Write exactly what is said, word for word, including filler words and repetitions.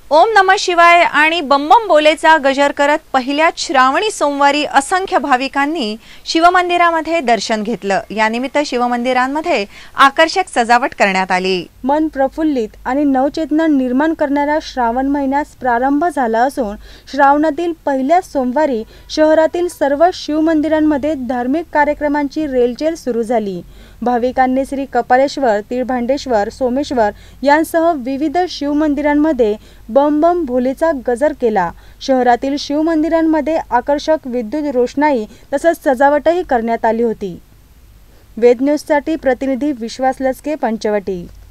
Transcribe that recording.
ओम नमः शिवाय आणि बम बम बोलेचा गजर करत पहिल्या श्रावणी सोमवारी असंख्य भाविकांनी शिवमंदिरामध्ये दर्शन घेतलं। या निमित्त शिवमंदिरांमध्ये आकर्षक सजावट करण्यात आली। मन प्रफुल्लित आणि नवचेतना निर्माण करणाऱ्या श्रावण महिन्यास प्रारंभ झाला असून श्रावणातील पहिल्या सोमवारी शहरातील सर्व शिवमंदिरांमध्ये धार्मिक कार्यक्रमांची रेलचेल सुरू झाली। भाविकांनी श्री कपालेश्वर, तिळभांडेश्वर, सोमेश्वर यांसह विविध शिवमंदिरांमध्ये बम बम भोलेचा गजर केला। शहरातील शिवमंदिरांमध्ये आकर्षक विद्युत रोषणाई तसंच सजावटही करण्यात आली होती। वेद न्यूजसाठी प्रतिनिधी विश्वास लचके, पंचवटी।